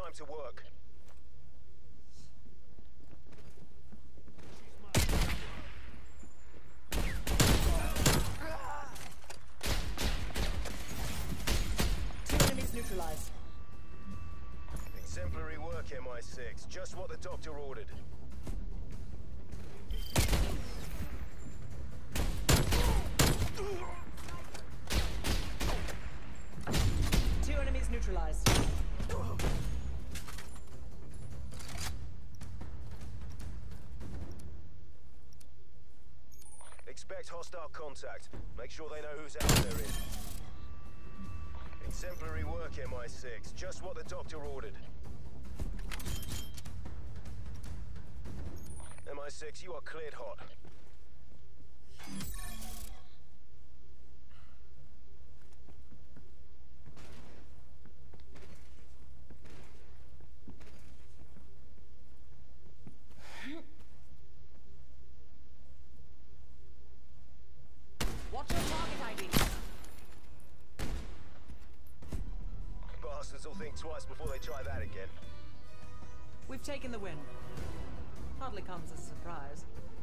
time to work. Two enemies neutralized. Exemplary work, MI6. Just what the doctor ordered. Two enemies neutralized. Expect hostile contact. Make sure they know who's out there in. Exemplary work, MI6. Just what the doctor ordered. MI6, you are cleared hot. Watch your target ID. Bastards will think twice before they try that again. We've taken the win. Hardly comes as a surprise.